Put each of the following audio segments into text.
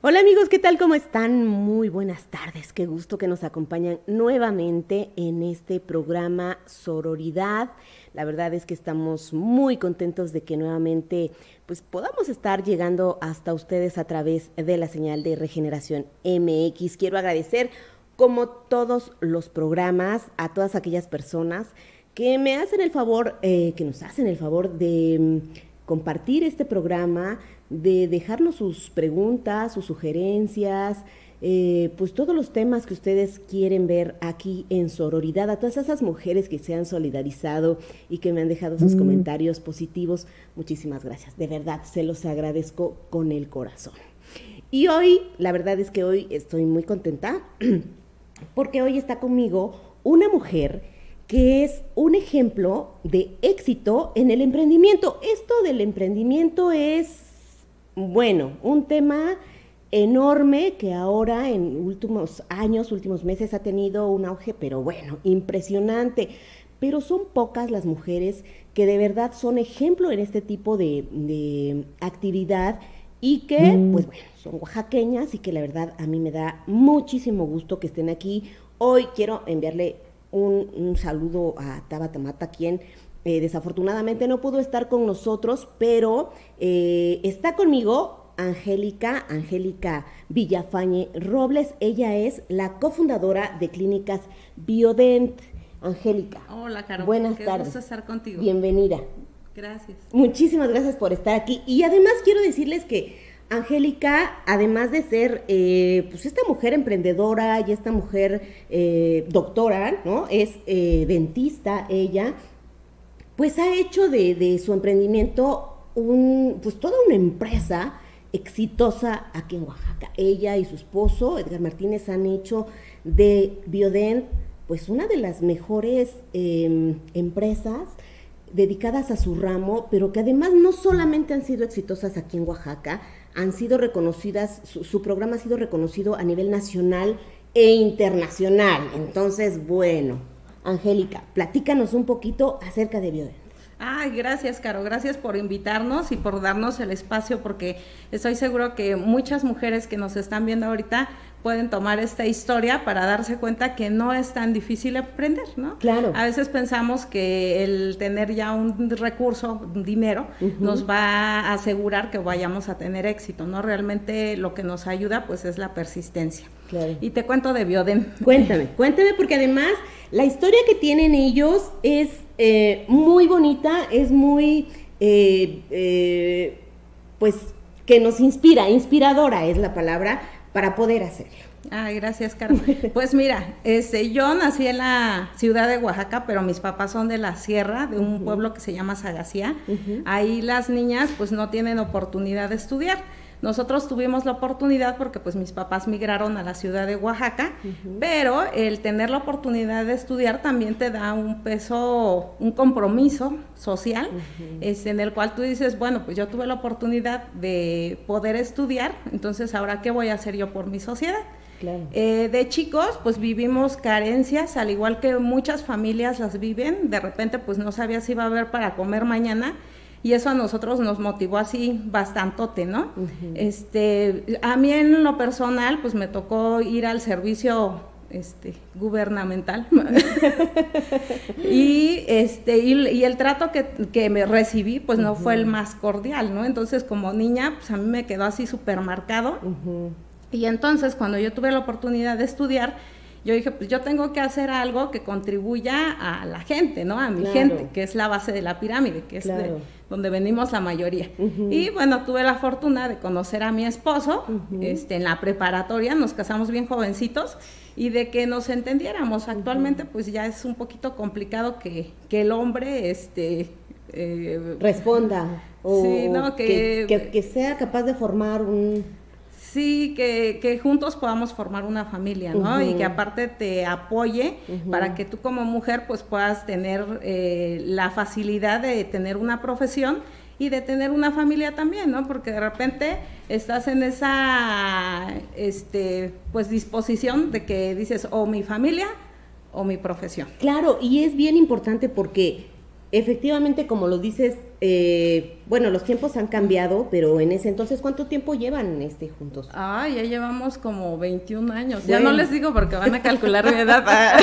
Hola amigos, ¿qué tal? ¿Cómo están? Muy buenas tardes. Qué gusto que nos acompañan nuevamente en este programa Sororidad. La verdad es que estamos muy contentos de que nuevamente pues podamos estar llegando hasta ustedes a través de la señal de Regeneración MX. Quiero agradecer, como todos los programas, a todas aquellas personas que me hacen el favor, que nos hacen el favor de compartir este programa, de dejarnos sus preguntas, sus sugerencias, pues todos los temas que ustedes quieren ver aquí en Sororidad, a todas esas mujeres que se han solidarizado y que me han dejado sus comentarios positivos. Muchísimas gracias, de verdad, se los agradezco con el corazón. Y hoy, la verdad es que hoy estoy muy contenta porque hoy está conmigo una mujer que es un ejemplo de éxito en el emprendimiento. Esto del emprendimiento es, bueno, un tema enorme que ahora en últimos años, últimos meses ha tenido un auge, pero bueno, impresionante. Pero son pocas las mujeres que de verdad son ejemplo en este tipo de actividad y que, pues bueno, son oaxaqueñas y que la verdad a mí me da muchísimo gusto que estén aquí. Hoy quiero enviarle un saludo a Tabata Mata, quien desafortunadamente no pudo estar con nosotros, pero está conmigo Angélica Villafañe Robles. Ella es la cofundadora de Clínicas Biodent. Angélica. Hola, Caro. Buenas tardes. Qué gusto estar contigo. Bienvenida. Gracias. Muchísimas gracias por estar aquí. Y además quiero decirles que Angélica, además de ser pues esta mujer emprendedora y esta mujer doctora, ¿no? Es dentista ella, pues ha hecho de su emprendimiento pues toda una empresa exitosa aquí en Oaxaca. Ella y su esposo, Edgar Martínez, han hecho de Biodent pues una de las mejores empresas dedicadas a su ramo, pero que además no solamente han sido exitosas aquí en Oaxaca, han sido reconocidas, su programa ha sido reconocido a nivel nacional e internacional. Entonces, bueno, Angélica, platícanos un poquito acerca de Biodent. Ay, gracias, Caro, gracias por invitarnos y por darnos el espacio, porque estoy seguro que muchas mujeres que nos están viendo ahorita pueden tomar esta historia para darse cuenta que no es tan difícil emprender, ¿no? Claro. A veces pensamos que el tener ya un recurso, un dinero, nos va a asegurar que vayamos a tener éxito, ¿no? Realmente lo que nos ayuda, pues, es la persistencia. Claro. Y te cuento de Biodent. Cuéntame, porque además la historia que tienen ellos es muy bonita, es muy, pues, que nos inspiradora es la palabra para poder hacerlo. Ay, gracias, Carmen. Pues mira, yo nací en la ciudad de Oaxaca, pero mis papás son de la sierra, de un pueblo que se llama Sagacía. Ahí las niñas pues no tienen oportunidad de estudiar. Nosotros tuvimos la oportunidad porque pues mis papás migraron a la ciudad de Oaxaca, pero el tener la oportunidad de estudiar también te da un peso, un compromiso social, en el cual tú dices, bueno, pues yo tuve la oportunidad de poder estudiar, entonces ahora ¿qué voy a hacer yo por mi sociedad? Claro. De chicos, pues vivimos carencias, al igual que muchas familias las viven, de repente pues no sabías si iba a haber para comer mañana, y eso a nosotros nos motivó así bastantote, ¿no? A mí en lo personal, pues me tocó ir al servicio gubernamental y el trato que me recibí, pues no fue el más cordial, ¿no? Entonces, como niña, pues a mí me quedó así súper marcado. Y entonces, cuando yo tuve la oportunidad de estudiar, yo dije, pues yo tengo que hacer algo que contribuya a la gente, ¿no? A mi gente, que es la base de la pirámide, que es donde venimos la mayoría. Y bueno, tuve la fortuna de conocer a mi esposo, en la preparatoria, nos casamos bien jovencitos, y de que nos entendiéramos. Actualmente, pues ya es un poquito complicado que el hombre, responda, o sí, ¿no? que sea capaz de formar un... Sí, que juntos podamos formar una familia, ¿no? Y que aparte te apoye para que tú como mujer pues puedas tener la facilidad de tener una profesión y de tener una familia también, ¿no? Porque de repente estás en esa pues disposición de que dices o mi familia o mi profesión. Claro, y es bien importante porque efectivamente, como lo dices, bueno, los tiempos han cambiado, pero en ese entonces, ¿cuánto tiempo llevan juntos? Ah, ya llevamos como 21 años. Bueno. Ya no les digo porque van a calcular mi edad.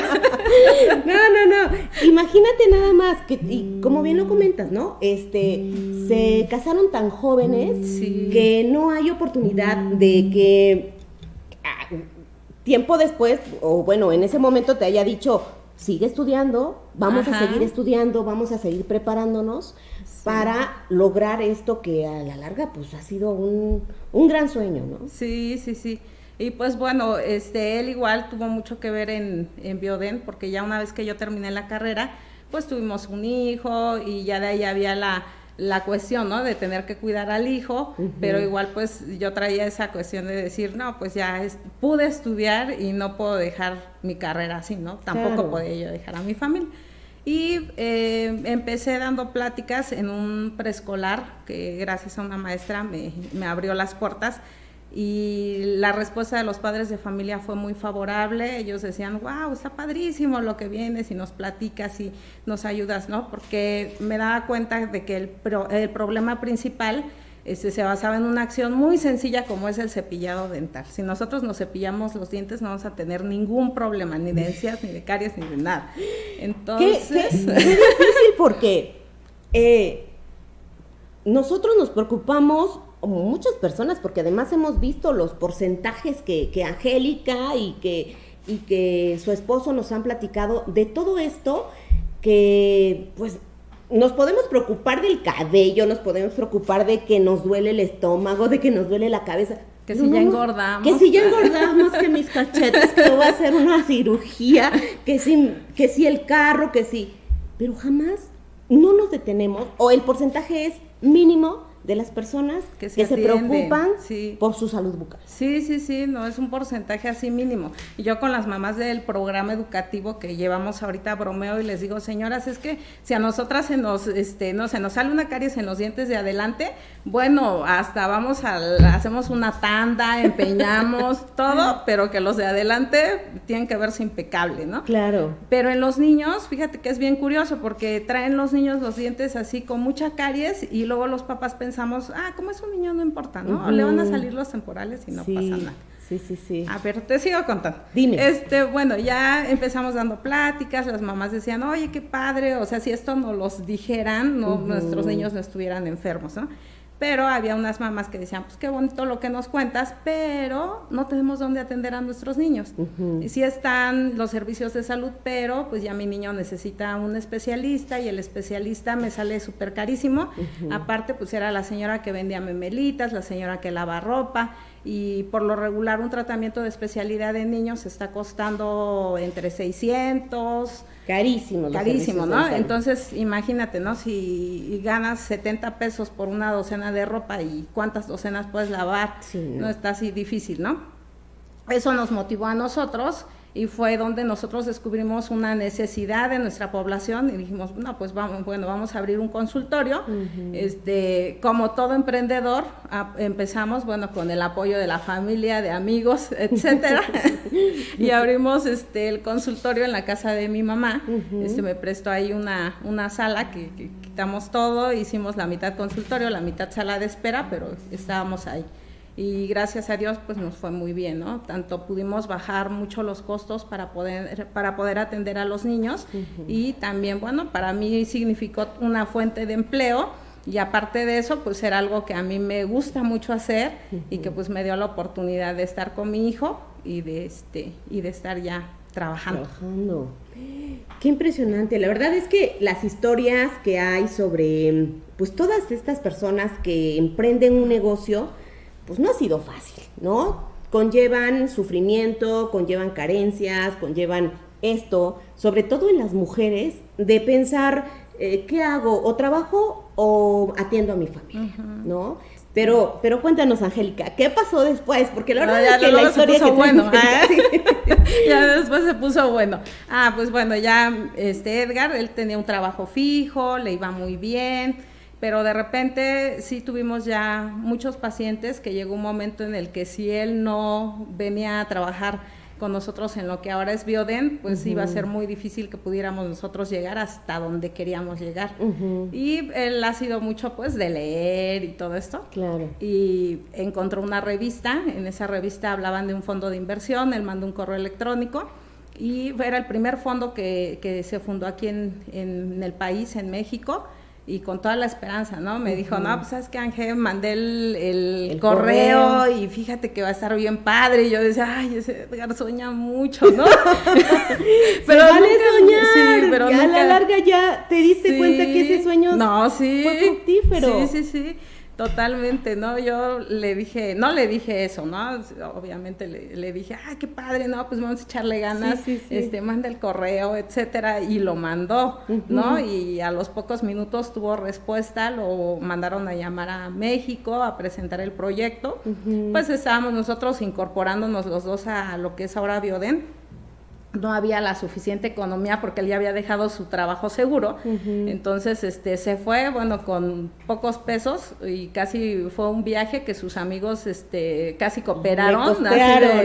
No. Imagínate nada más que, y como bien lo comentas, ¿no? Se casaron tan jóvenes sí. que no hay oportunidad de que tiempo después, o bueno, en ese momento te haya dicho, sigue estudiando, vamos a seguir estudiando, vamos a seguir preparándonos para lograr esto que a la larga pues ha sido un gran sueño, ¿no? Sí. Y pues bueno, él igual tuvo mucho que ver en Bioden, porque ya una vez que yo terminé la carrera, pues tuvimos un hijo y ya de ahí había la cuestión, ¿no? De tener que cuidar al hijo, pero igual pues yo traía esa cuestión de decir, no, pues ya pude estudiar y no puedo dejar mi carrera así, ¿no? Tampoco podía yo dejar a mi familia. Y empecé dando pláticas en un preescolar que gracias a una maestra me abrió las puertas, y la respuesta de los padres de familia fue muy favorable. Ellos decían, wow, está padrísimo lo que vienes y nos platicas y nos ayudas, ¿no? Porque me daba cuenta de que el problema principal se basaba en una acción muy sencilla como es el cepillado dental. Si nosotros nos cepillamos los dientes no vamos a tener ningún problema, ni de encías, ni de caries, ni de nada. Entonces... Qué difícil porque nosotros nos preocupamos, como muchas personas, porque además hemos visto los porcentajes que Angélica y que su esposo nos han platicado de todo esto, que pues nos podemos preocupar del cabello, nos podemos preocupar de que nos duele el estómago, de que nos duele la cabeza. Que si ya engordamos. Que si ya engordamos, que mis cachetes, que voy a hacer una cirugía, que si el carro, que si... Pero jamás no nos detenemos, o el porcentaje es mínimo de las personas que se preocupan por su salud bucal. Sí, no, es un porcentaje así mínimo. Y yo con las mamás del programa educativo que llevamos ahorita bromeo y les digo, señoras, es que si a nosotras se nos sale una caries en los dientes de adelante, bueno, hasta hacemos una tanda, empeñamos todo, pero que los de adelante tienen que verse impecable, ¿no? Claro. Pero en los niños, fíjate que es bien curioso, porque traen los niños los dientes así con mucha caries y luego los papás pensamos, como es un niño no importa, ¿no? Le van a salir los temporales y no pasa nada. Sí. A ver, te sigo contando. Dime. Bueno, ya empezamos dando pláticas, las mamás decían, oye, qué padre, o sea, si esto nos los dijeran, nuestros niños no estuvieran enfermos, ¿no? Pero había unas mamás que decían, pues qué bonito lo que nos cuentas, pero no tenemos dónde atender a nuestros niños. Y sí están los servicios de salud, pero pues ya mi niño necesita un especialista y el especialista me sale súper carísimo. Aparte, pues era la señora que vendía memelitas, la señora que lava ropa, y por lo regular un tratamiento de especialidad de niños está costando entre 600... Carísimo, ¿no? Entonces, imagínate, ¿no? Si ganas 70 pesos por una docena de ropa y cuántas docenas puedes lavar, no está así difícil, ¿no? Eso nos motivó a nosotros y fue donde nosotros descubrimos una necesidad de nuestra población y dijimos, no, pues vamos a abrir un consultorio. Como todo emprendedor, empezamos, con el apoyo de la familia, de amigos, etcétera, y abrimos el consultorio en la casa de mi mamá. Me prestó ahí una sala que quitamos todo, hicimos la mitad consultorio, la mitad sala de espera, pero estábamos ahí. Y gracias a Dios pues nos fue muy bien, ¿no? Tanto pudimos bajar mucho los costos para poder atender a los niños y también, para mí significó una fuente de empleo y aparte de eso pues era algo que a mí me gusta mucho hacer y que pues me dio la oportunidad de estar con mi hijo y de estar ya trabajando. Qué impresionante. La verdad es que las historias que hay sobre pues todas estas personas que emprenden un negocio pues no ha sido fácil, ¿no? Conllevan sufrimiento, conllevan carencias, conllevan esto, sobre todo en las mujeres, de pensar, ¿qué hago? ¿O trabajo o atiendo a mi familia? ¿No? Pero cuéntanos, Angélica, ¿qué pasó después? Porque la verdad es que la historia se puso bueno. Ya después se puso bueno. Pues ya Edgar, él tenía un trabajo fijo, le iba muy bien, pero de repente sí tuvimos ya muchos pacientes que llegó un momento en el que si él no venía a trabajar con nosotros en lo que ahora es Bioden, pues iba a ser muy difícil que pudiéramos nosotros llegar hasta donde queríamos llegar. Y él ha sido mucho pues de leer y todo esto. Claro. Y encontró una revista, en esa revista hablaban de un fondo de inversión, él mandó un correo electrónico y era el primer fondo que se fundó aquí en el país, en México, y con toda la esperanza, ¿no? Me dijo, no, pues sabes que Ángel, mandé el correo y fíjate que va a estar bien padre, y yo decía, ay, ese Edgar sueña mucho, ¿no? Pero vale soñar, sí, pero ya nunca, a la larga ya te diste cuenta que ese sueño fue fructífero. Sí, totalmente, ¿no? Yo le dije, no le dije eso, ¿no? Obviamente le dije, ay, qué padre, ¿no? Pues vamos a echarle ganas, manda el correo, etcétera, y lo mandó, ¿no? Y a los pocos minutos tuvo respuesta, lo mandaron a llamar a México a presentar el proyecto, pues estábamos nosotros incorporándonos los dos a lo que es ahora Bioden. No había la suficiente economía porque él ya había dejado su trabajo seguro, entonces se fue, bueno, con pocos pesos, y casi fue un viaje que sus amigos casi cooperaron, con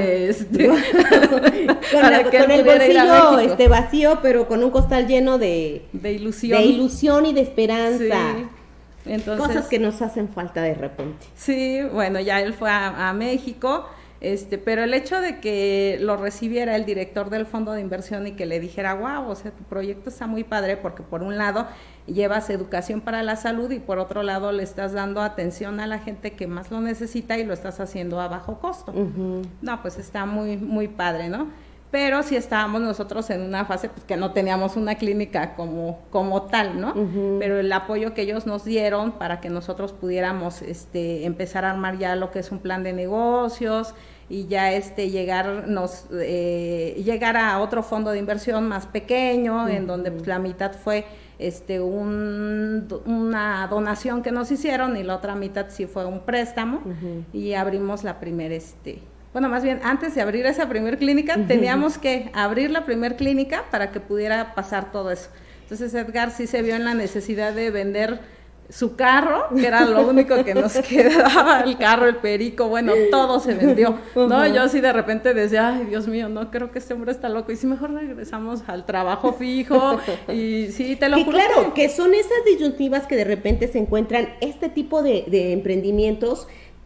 el bolsillo vacío, pero con un costal lleno de ilusión y de esperanza. Sí. Entonces, cosas que nos hacen falta de repente. Sí, bueno, ya él fue a México. Pero el hecho de que lo recibiera el director del fondo de inversión y que le dijera, wow, o sea, tu proyecto está muy padre, porque por un lado llevas educación para la salud y por otro lado le estás dando atención a la gente que más lo necesita y lo estás haciendo a bajo costo. No, pues está muy, muy padre, ¿no? Pero sí estábamos nosotros en una fase pues, que no teníamos una clínica como tal, ¿no? Pero el apoyo que ellos nos dieron para que nosotros pudiéramos empezar a armar ya lo que es un plan de negocios y ya llegar a otro fondo de inversión más pequeño, en donde pues, la mitad fue una donación que nos hicieron y la otra mitad sí fue un préstamo, y abrimos la primera bueno, más bien, antes de abrir esa primer clínica, teníamos que abrir la primer clínica para que pudiera pasar todo eso. Entonces, Edgar sí se vio en la necesidad de vender su carro, que era lo único que nos quedaba, el carro, el perico, bueno, todo se vendió, ¿no? Yo sí de repente decía, ay, Dios mío, no, creo que este hombre está loco, y si mejor regresamos al trabajo fijo, y sí, te lo juro. Claro, que son esas disyuntivas que de repente se encuentran este tipo de emprendimientos,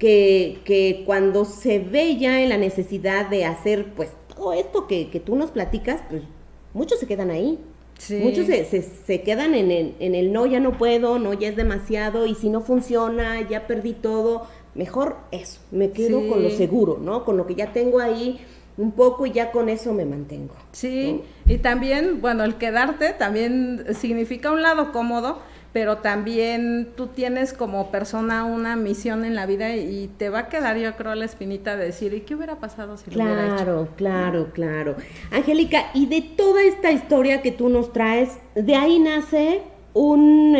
que cuando se ve ya en la necesidad de hacer pues todo esto que tú nos platicas, pues muchos se quedan ahí. Sí. Muchos se quedan en el no, ya no puedo, no, ya es demasiado, y si no funciona, ya perdí todo, mejor eso, me quedo con lo seguro, ¿no? Con lo que ya tengo ahí un poco y ya con eso me mantengo. Sí, ¿no? Y también, bueno, el quedarte también significa un lado cómodo, pero también tú tienes como persona una misión en la vida y te va a quedar, yo creo, la espinita de decir, ¿y qué hubiera pasado si lo hubiera hecho? Claro. Angélica, y de toda esta historia que tú nos traes, de ahí nace un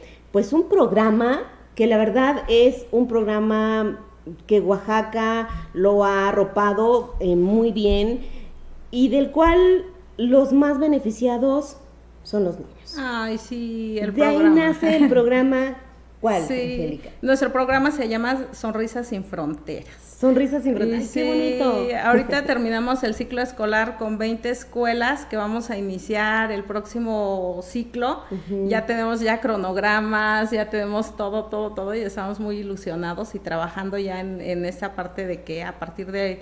programa que la verdad es un programa que Oaxaca lo ha arropado muy bien y del cual los más beneficiados son los niños. Ay, sí, el programa. De ahí nace el programa, ¿cuál, Angélica? Nuestro programa se llama Sonrisas sin Fronteras. Sonrisas sin Fronteras, sí, qué bonito. Ahorita terminamos el ciclo escolar con 20 escuelas que vamos a iniciar el próximo ciclo. Ya tenemos cronogramas, ya tenemos todo, y estamos muy ilusionados y trabajando ya en esta parte de que a partir de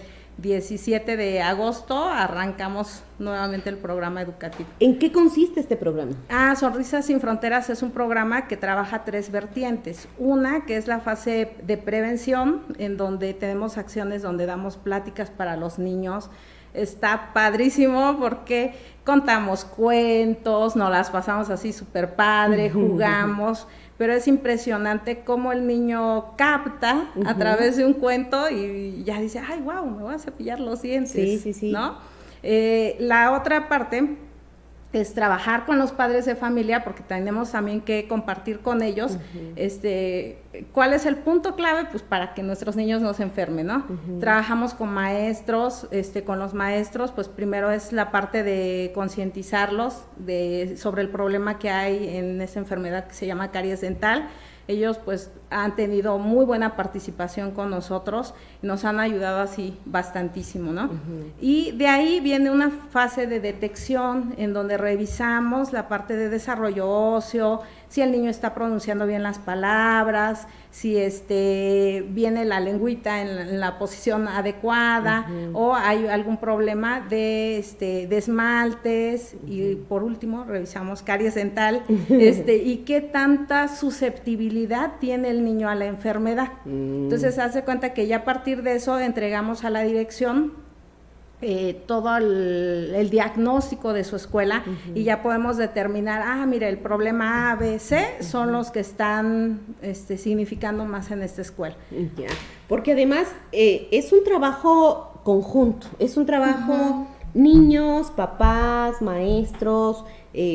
17 de agosto arrancamos nuevamente el programa educativo. ¿En qué consiste este programa? Sonrisas sin Fronteras es un programa que trabaja 3 vertientes. Una, que es la fase de prevención, en donde tenemos acciones donde damos pláticas para los niños. Está padrísimo porque contamos cuentos, nos las pasamos así súper padre, jugamos, pero es impresionante cómo el niño capta a través de un cuento y ya dice, ay, wow, me voy a cepillar los dientes, sí. ¿No? La otra parte es trabajar con los padres de familia, porque tenemos también que compartir con ellos cuál es el punto clave pues para que nuestros niños no se enfermen, ¿no? Trabajamos con maestros, con los maestros, pues primero es la parte de concientizarlos sobre el problema que hay en esa enfermedad que se llama caries dental. Ellos pues han tenido muy buena participación con nosotros, nos han ayudado así bastantísimo, ¿no? Y de ahí viene una fase de detección en donde revisamos la parte de desarrollo óseo, si el niño está pronunciando bien las palabras, si viene la lengüita en la posición adecuada, o hay algún problema de esmaltes, y por último revisamos caries dental, y qué tanta susceptibilidad tiene el niño a la enfermedad. Entonces hace cuenta que ya a partir de eso entregamos a la dirección todo el diagnóstico de su escuela, y ya podemos determinar, mira, el problema A, B, C son los que están significando más en esta escuela. Ya. Porque además es un trabajo conjunto, es un trabajo niños, papás, maestros,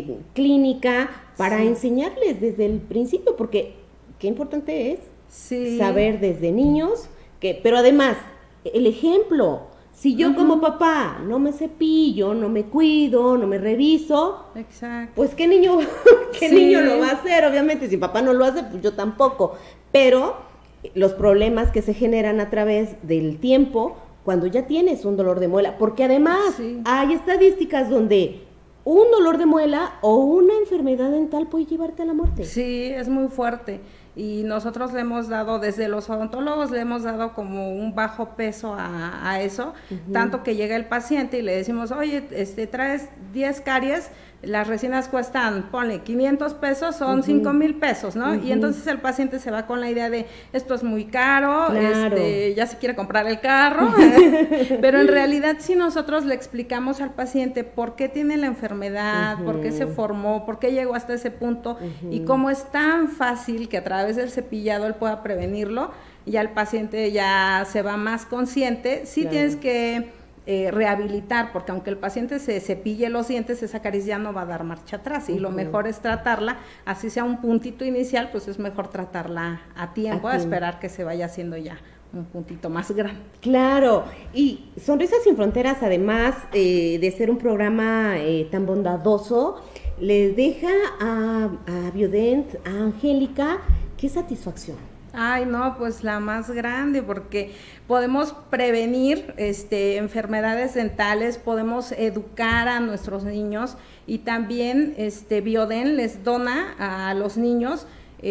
clínica, para enseñarles desde el principio, porque qué importante es saber desde niños, pero además el ejemplo. Si yo como papá no me cepillo, no me cuido, no me reviso, pues ¿qué niño lo va a hacer? Obviamente, si papá no lo hace, pues yo tampoco. Pero los problemas que se generan a través del tiempo, cuando ya tienes un dolor de muela, porque además hay estadísticas donde un dolor de muela o una enfermedad dental puede llevarte a la muerte. Sí, es muy fuerte. Y nosotros le hemos dado, desde los odontólogos le hemos dado como un bajo peso a eso, tanto que llega el paciente y le decimos, oye, traes 10 caries, las resinas cuestan, ponle 500 pesos, son 5,000 pesos, ¿no? Y entonces el paciente se va con la idea de, esto es muy caro, ya se quiere comprar el carro, pero en realidad si nosotros le explicamos al paciente por qué tiene la enfermedad, por qué se formó, por qué llegó hasta ese punto, y cómo es tan fácil que a través del cepillado él pueda prevenirlo, ya el paciente ya se va más consciente. Tienes que rehabilitar, porque aunque el paciente se cepille los dientes, esa caries ya no va a dar marcha atrás, y lo mejor es tratarla, así sea un puntito inicial, pues es mejor tratarla a tiempo, a esperar que se vaya haciendo ya un puntito más grande. Claro, y Sonrisas Sin Fronteras, además de ser un programa tan bondadoso, les deja a Biodent, a Angélica, qué satisfacción. Ay, no, pues la más grande, porque podemos prevenir enfermedades dentales, podemos educar a nuestros niños, y también Biodent les dona a los niños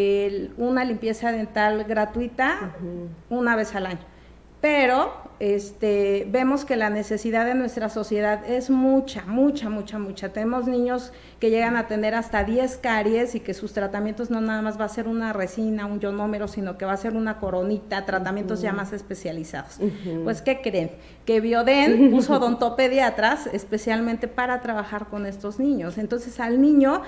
una limpieza dental gratuita una vez al año. Pero vemos que la necesidad de nuestra sociedad es mucha. Tenemos niños que llegan a tener hasta 10 caries, y que sus tratamientos no nada más va a ser una resina, un ionómero, sino que va a ser una coronita, tratamientos ya más especializados. Pues, ¿qué creen? Que Biodent puso odontopediatras especialmente para trabajar con estos niños. Entonces, al niño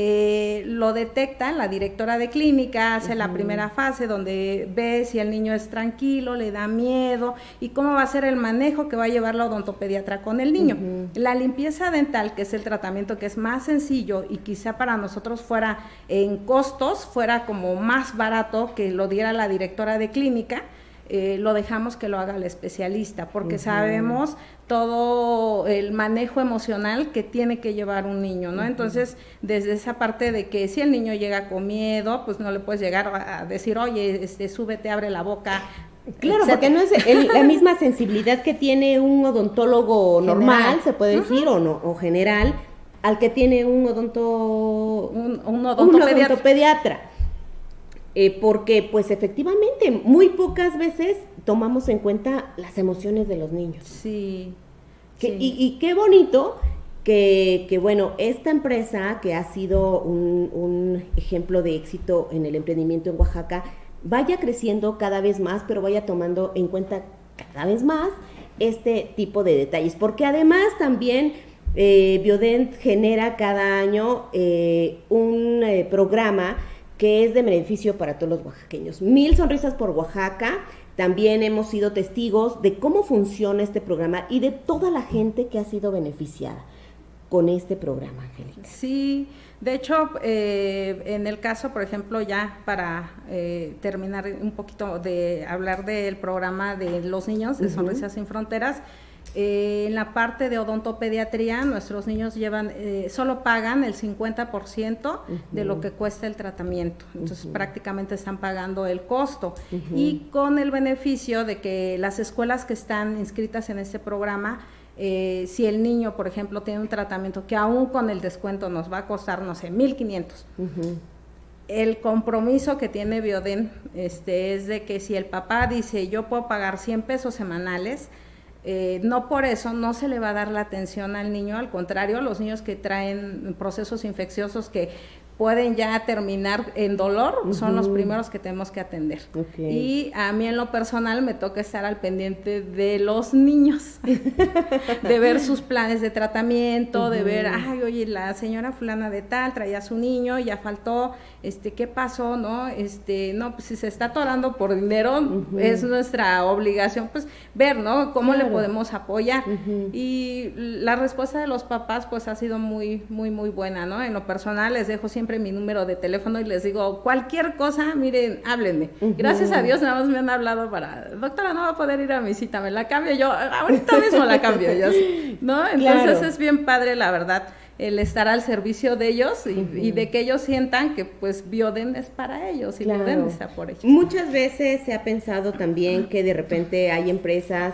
lo detecta la directora de clínica, hace la primera fase donde ve si el niño es tranquilo, le da miedo, y cómo va a ser el manejo que va a llevar la odontopediatra con el niño. La limpieza dental, que es el tratamiento que es más sencillo, y quizá para nosotros fuera en costos, fuera como más barato que lo diera la directora de clínica, lo dejamos que lo haga el especialista, porque sabemos todo el manejo emocional que tiene que llevar un niño, ¿no? Entonces, desde esa parte de que si el niño llega con miedo, pues no le puedes llegar a decir, oye, súbete, abre la boca. Claro, porque no es la misma sensibilidad que tiene un odontólogo normal, se puede decir, o general, al que tiene un odontopediatra. Porque pues efectivamente muy pocas veces tomamos en cuenta las emociones de los niños. Sí. Y qué bonito que bueno, esta empresa que ha sido un ejemplo de éxito en el emprendimiento en Oaxaca, vaya creciendo cada vez más, pero vaya tomando en cuenta cada vez más este tipo de detalles, porque además también Biodent genera cada año un programa que es de beneficio para todos los oaxaqueños. 1000 sonrisas por Oaxaca. También hemos sido testigos de cómo funciona este programa y de toda la gente que ha sido beneficiada con este programa, Angélica. Sí, de hecho, en el caso, por ejemplo, ya para terminar un poquito de hablar del programa de los niños de Sonrisas Sin Fronteras, En la parte de odontopediatría, nuestros niños llevan, solo pagan el 50% de lo que cuesta el tratamiento. Entonces, prácticamente están pagando el costo. Y con el beneficio de que las escuelas que están inscritas en este programa, si el niño, por ejemplo, tiene un tratamiento que aún con el descuento nos va a costar, no sé, 1,500. El compromiso que tiene Bioden es de que si el papá dice, yo puedo pagar 100 pesos semanales, no por eso no se le va a dar la atención al niño, al contrario, los niños que traen procesos infecciosos que pueden ya terminar en dolor, son los primeros que tenemos que atender. Y a mí en lo personal me toca estar al pendiente de los niños, de ver sus planes de tratamiento, de ver, ay, oye, la señora fulana de tal traía a su niño, ya faltó, ¿qué pasó? No, no, pues si se está atorando por dinero, es nuestra obligación, pues, ver, ¿no? Cómo le podemos apoyar. Y la respuesta de los papás, pues, ha sido muy, muy, muy buena, ¿no? En lo personal les dejo siempre mi número de teléfono y les digo, cualquier cosa, miren, háblenme. Gracias a Dios nada más me han hablado para, doctora, no va a poder ir a mi cita, me la cambio yo, ahorita mismo la cambio yo, ¿no? Entonces es bien padre, la verdad, el estar al servicio de ellos y de que ellos sientan que pues Bioden es para ellos y Bioden está por ellos. Muchas veces se ha pensado también que de repente hay empresas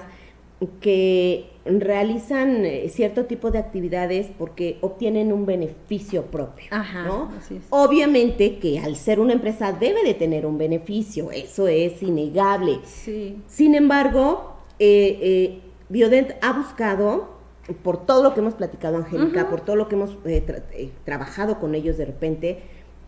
que realizan cierto tipo de actividades porque obtienen un beneficio propio, ¿no? Así es. Obviamente que al ser una empresa debe de tener un beneficio, eso es innegable. Sí. Sin embargo, Biodent ha buscado, por todo lo que hemos platicado, Angélica, por todo lo que hemos trabajado con ellos de repente,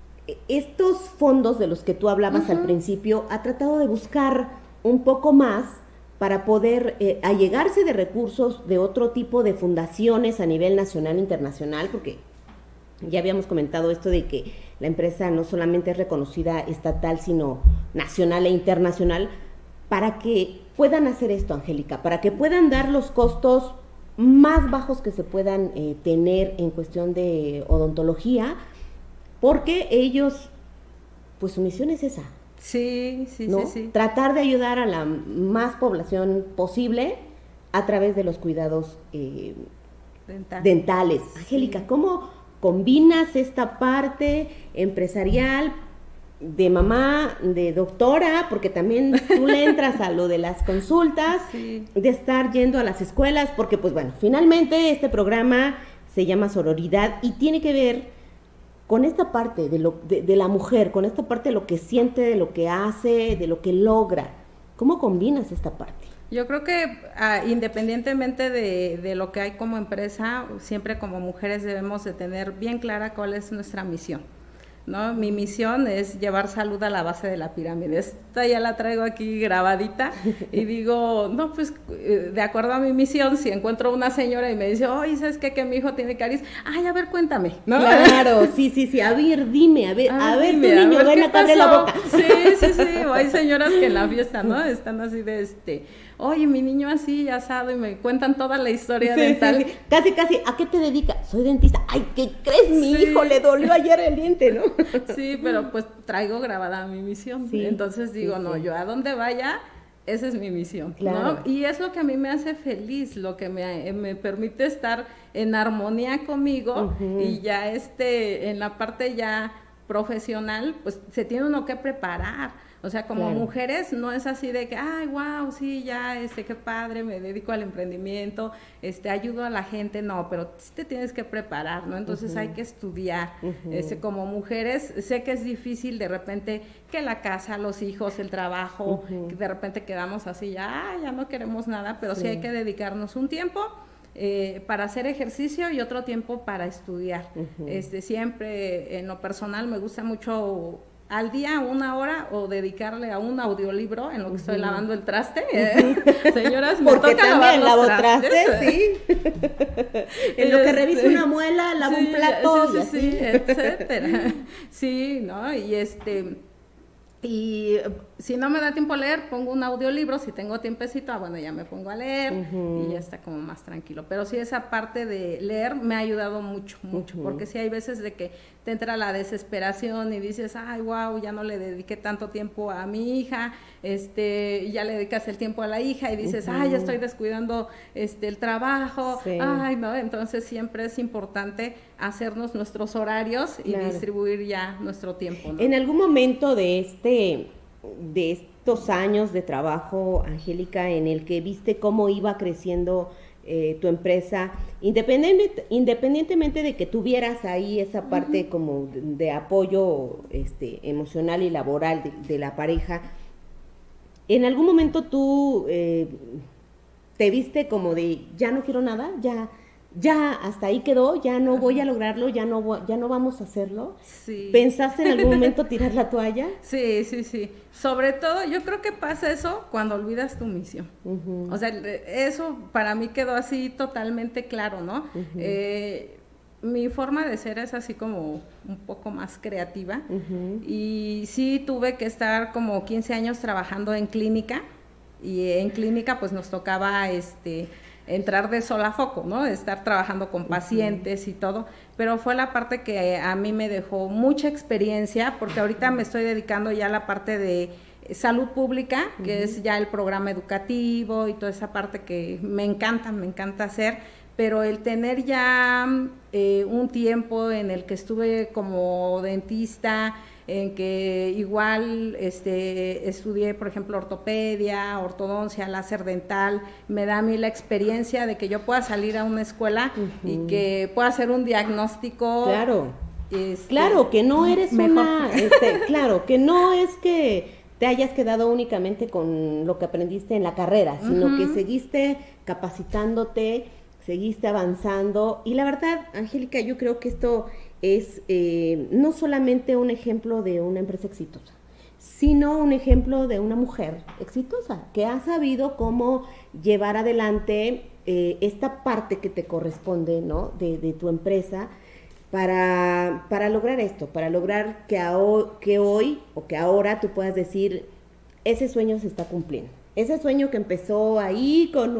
estos fondos de los que tú hablabas al principio, ha tratado de buscar un poco más para poder allegarse de recursos de otro tipo de fundaciones a nivel nacional e internacional, porque ya habíamos comentado esto de que la empresa no solamente es reconocida estatal, sino nacional e internacional, para que puedan hacer esto, Angélica, para que puedan dar los costos más bajos que se puedan tener en cuestión de odontología, porque ellos, pues su misión es esa. Sí, ¿no? sí. Tratar de ayudar a la más población posible a través de los cuidados dentales. Angélica, ¿cómo combinas esta parte empresarial de mamá, de doctora, porque también tú le entras a lo de las consultas, de estar yendo a las escuelas, porque pues bueno, finalmente este programa se llama Sororidad y tiene que ver con esta parte de la mujer, con esta parte de lo que siente, de lo que hace, de lo que logra. ¿Cómo combinas esta parte? Yo creo que independientemente de lo que hay como empresa, siempre como mujeres debemos de tener bien clara cuál es nuestra misión, ¿no? Mi misión es llevar salud a la base de la pirámide. Esta ya la traigo aquí grabadita y digo, no, pues de acuerdo a mi misión, si encuentro una señora y me dice, oye, ¿sabes qué? Que mi hijo tiene caries. Ay, a ver, cuéntame, ¿no? Claro, sí, a ver, dime, a ver, tu niño, ven a abre la boca. Sí, o hay señoras que en la fiesta, ¿no? Están así de oye, mi niño así, asado, y me cuentan toda la historia dental. Sí. Casi, ¿a qué te dedicas? Soy dentista. Ay, ¿qué crees? Mi hijo le dolió ayer el diente, ¿no? Sí, pero pues traigo grabada mi misión. Sí, entonces digo, no, yo a donde vaya, esa es mi misión, claro, ¿no? Y es lo que a mí me hace feliz, lo que me permite estar en armonía conmigo y ya en la parte ya profesional, pues se tiene uno que preparar. O sea, como mujeres no es así de que, ay, wow, sí, ya, qué padre, me dedico al emprendimiento, ayudo a la gente, no, pero te tienes que preparar, ¿no? Entonces hay que estudiar. Como mujeres, sé que es difícil de repente que la casa, los hijos, el trabajo, que de repente quedamos así, ya no queremos nada, pero sí hay que dedicarnos un tiempo para hacer ejercicio y otro tiempo para estudiar. Siempre en lo personal me gusta mucho al día 1 hora o dedicarle a un audiolibro en lo que estoy lavando el traste. Señoras, me porque toca también lavar los lavo trastes, sí. En lo que reviso una muela, lavo un plato, sí, etcétera. Sí, ¿no? Y si no me da tiempo a leer, pongo un audiolibro, si tengo tiempecito, bueno, ya me pongo a leer y ya está como más tranquilo. Pero sí, esa parte de leer me ha ayudado mucho, porque sí hay veces de que te entra la desesperación y dices, ay, wow, ya no le dediqué tanto tiempo a mi hija, ya le dedicas el tiempo a la hija y dices, ay, ya estoy descuidando el trabajo, ay, no, entonces siempre es importante hacernos nuestros horarios y distribuir ya nuestro tiempo, ¿no? En algún momento de estos años de trabajo, Angélica, en el que viste cómo iba creciendo tu empresa, independientemente de que tuvieras ahí esa parte como de apoyo emocional y laboral de la pareja, ¿en algún momento tú te viste como de ya no quiero nada, ya hasta ahí quedó, ya no voy a lograrlo, ya no vamos a hacerlo? Sí. ¿Pensaste en algún momento tirar la toalla? Sí. Sobre todo, yo creo que pasa eso cuando olvidas tu misión. O sea, eso para mí quedó así totalmente claro, ¿no? Mi forma de ser es así como un poco más creativa y sí tuve que estar como 15 años trabajando en clínica y en clínica pues nos tocaba entrar de sol a foco, ¿no? Estar trabajando con pacientes y todo, pero fue la parte que a mí me dejó mucha experiencia, porque ahorita me estoy dedicando ya a la parte de salud pública, que es ya el programa educativo y toda esa parte que me encanta hacer, pero el tener ya un tiempo en el que estuve como dentista, en que igual estudié, por ejemplo, ortopedia, ortodoncia, láser dental, me da a mí la experiencia de que yo pueda salir a una escuela y que pueda hacer un diagnóstico. Claro, claro, que no eres mejor. Claro, que no es que te hayas quedado únicamente con lo que aprendiste en la carrera, sino que seguiste capacitándote, seguiste avanzando, y la verdad, Angélica, yo creo que esto es no solamente un ejemplo de una empresa exitosa, sino un ejemplo de una mujer exitosa, que ha sabido cómo llevar adelante esta parte que te corresponde, ¿no? de tu empresa, para lograr esto, para lograr que hoy o que ahora tú puedas decir, ese sueño se está cumpliendo. Ese sueño que empezó ahí con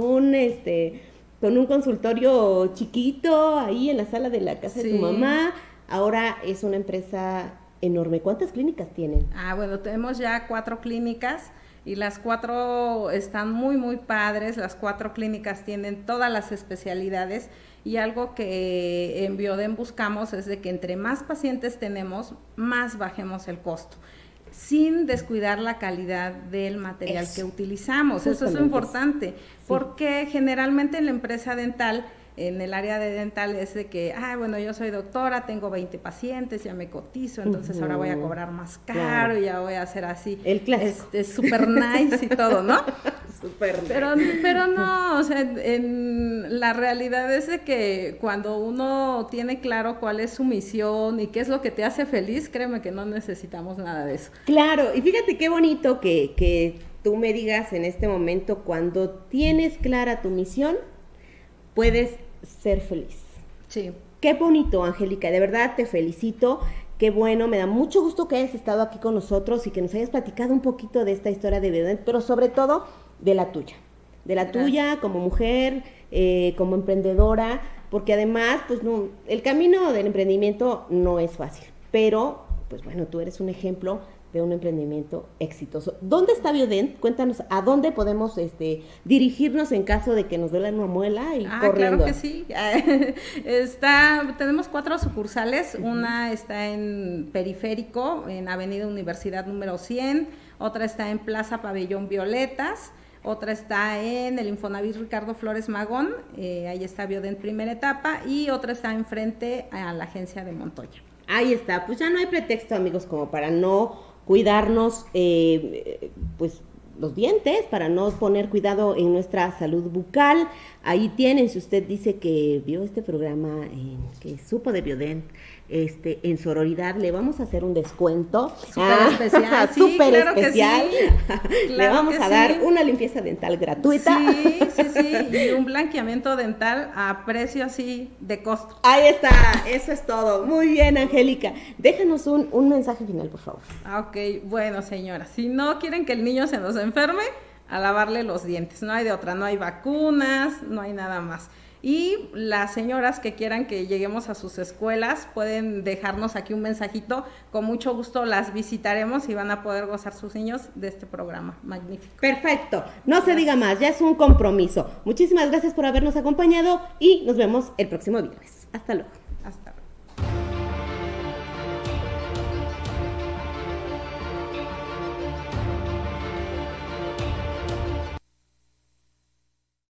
un consultorio chiquito, ahí en la sala de la casa de tu mamá, ahora es una empresa enorme. ¿Cuántas clínicas tienen? Bueno, tenemos ya 4 clínicas y las 4 están muy, muy padres. Las 4 clínicas tienen todas las especialidades y algo que en Bioden buscamos es de que entre más pacientes tenemos, más bajemos el costo, sin descuidar la calidad del material que utilizamos. Eso es lo importante, porque generalmente en la empresa dental, en el área de dental, es de que, bueno, yo soy doctora, tengo 20 pacientes, ya me cotizo, entonces ahora voy a cobrar más caro, y ya voy a hacer así, el clásico, super nice y todo, ¿no? Super nice. Pero no, o sea, la realidad es de que cuando uno tiene claro cuál es su misión y qué es lo que te hace feliz, créeme que no necesitamos nada de eso. Claro, y fíjate qué bonito que tú me digas en este momento, cuando tienes clara tu misión, puedes ser feliz. Sí. Qué bonito, Angélica, de verdad te felicito, qué bueno, me da mucho gusto que hayas estado aquí con nosotros y que nos hayas platicado un poquito de esta historia de Bioden, pero sobre todo de la tuya como mujer, como emprendedora, porque además, pues no, el camino del emprendimiento no es fácil, pero, pues bueno, tú eres un ejemplo de un emprendimiento exitoso. ¿Dónde está Bioden? Cuéntanos, ¿a dónde podemos dirigirnos en caso de que nos duela una muela y corriendo? Claro que sí. Tenemos 4 sucursales. Una está en Periférico, en Avenida Universidad número 100. Otra está en Plaza Pabellón Violetas. Otra está en el Infonavit Ricardo Flores Magón. Ahí está Bioden primera etapa. Y otra está enfrente a la agencia de Montoya. Ahí está. Pues ya no hay pretexto, amigos, como para no cuidarnos, pues los dientes, para no poner cuidado en nuestra salud bucal. Ahí tienen, si usted dice que vio este programa, que supo de Biodent, en Sororidad, le vamos a hacer un descuento súper especial, sí, súper claro especial. Que sí. Le vamos a dar una limpieza dental gratuita. Sí, y un blanqueamiento dental a precio así de costo. Ahí está, eso es todo. Muy bien, Angélica. Déjanos un mensaje final, por favor. Ok, bueno, señora, si no quieren que el niño se nos enferme, a lavarle los dientes, no hay de otra, no hay vacunas, no hay nada más. Y las señoras que quieran que lleguemos a sus escuelas pueden dejarnos aquí un mensajito, con mucho gusto las visitaremos y van a poder gozar sus niños de este programa magnífico. Perfecto, no se diga más, ya es un compromiso. Muchísimas gracias por habernos acompañado y nos vemos el próximo viernes. Hasta luego.